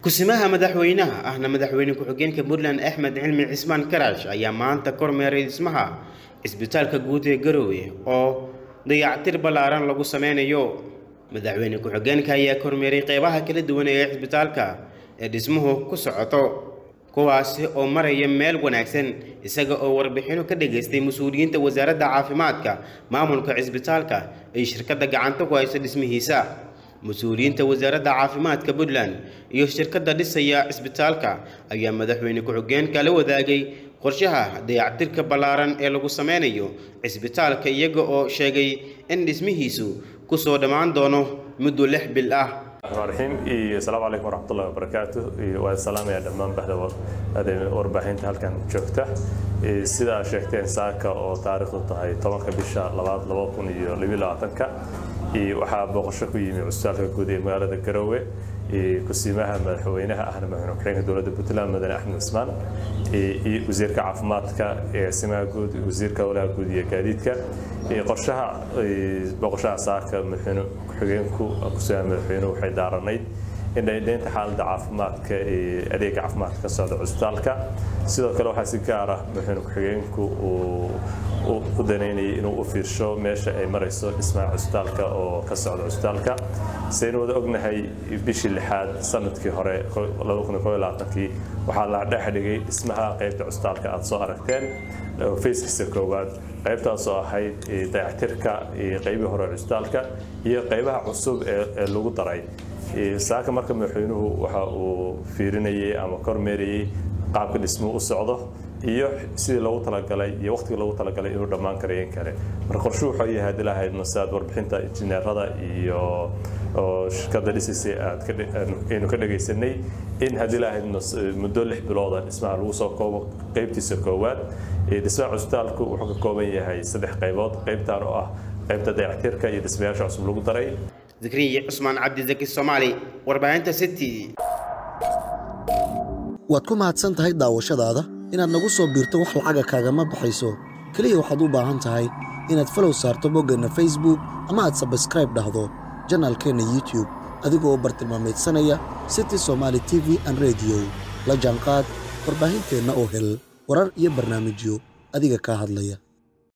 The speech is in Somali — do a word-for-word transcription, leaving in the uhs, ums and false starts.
كسمها مدحوينها احنا مدحوين كحجين كبرلان احمد علمي عثمان كراش ايام مانتا كورميري اسمها اسبيتالكا غودي غروي او ضيعتر بلاران لغو سمينيو مدحوين كحجين كايا كورميري قيبها كلا دوان ee isbitaalka ee dhismuhu ku socoto kuwaasi oo maraya meel wanaagsan isaga oo warbixino ka dhageystay mas'uuliyiinta wasaaradda caafimaadka maamulka isbitaalka ee shirkadda gacanta ku haysa dhismihiisa مسؤولين وزارة عافيمات كبدلان يشترك الدرسية إسبتالكا أيام مدحوين كحجين كلو ذاقي قرشها ديعترك بلاران إلغو سمانيو إسبتالكا يجو شاقي إن اسمه سو كسو دمان دونو مدو لح بالله الرحيم السلام عليكم ورحمة الله وبركاته والسلام يا دمان بعد هذه وربحين هالكان شفته سيدا شيكتين ساكا أو تاريخ الطهي طبعا كبشا لبعض لبعضكم يولي لعطنكا waxaa booqasho ku yimi cusbitaalka guud ee magaalada Garowe ee kusiimaha madaxweynaha ahna madaxweynaha dowladda Puntland Madane Axmed Ismaan ee wasiirka caafimaadka ee simaa guud wasiirka walaha guud iyo gaadiidka ee qorshaha booqashaha saaka madaxweynaha ku-xigeenku kusiimaha madaxweynuhu waxay daaranayd in ay deynta xaaladda caafimaadka ee adeega caafimaadka socda cusbitaalka sidoo kale waxaa si gaar ah madaxweynaha ku-xigeenku uu u daneynayay inuu u fiirsho meesha ay marayso dhismaha cusbitaalka oo ka socda cusbitaalka saynu wada ognahay bishii lixaad sanadkii hore laba kun iyo labaatan waxaa la dhex dhigay dhismaha qaybta cusbitaalka aad soo aragteen fayskiisa koowaad qaybtaas oo ahayd dayactirka qaybihii hore cusbitaalka iyo qaybaha cusub ee lagu daray saaka marka madaxweynuhu waxa uu fiirinayay ama kormeerayay qaabka dhismuhu u socdo iyo sidii loogu talagalay iyo waqtiga loogu talagalay inuu dhamaan kareen kare marka qorshuhu wuxuu yahay dilahayd masaad warbixinta injineerada iyo oo shirkadda dhisaysa aad ka inuu ka dhageysanay in hadii lahayd muddo lix bilood dhismaha lagu soo koobo qaybtiisa koowaad ee dhismaha cusbitaalku wuxuu ka kooban yahay saddex qaybood qaybtan oo ah qaybta dayactirka iyo dhismayaasha cusub lagu daray ذكري عثمان عبد الزكي الصومالي واربعين ستي waad ku mahadsan tahay daawashadaada inaad nagu soo biirto wax lacaga kaagama baxayso kaliya waxaad u baahan tahay inaad follow saarto boggeenna Facebook ama aad subscribe dhahdo channelkeena YouTube adigoo bartilmaameedsanaya City Somali T V and Radio la jaanqaad warbaahinteena oo hel warar iyo barnaamijyo adiga ka hadlaya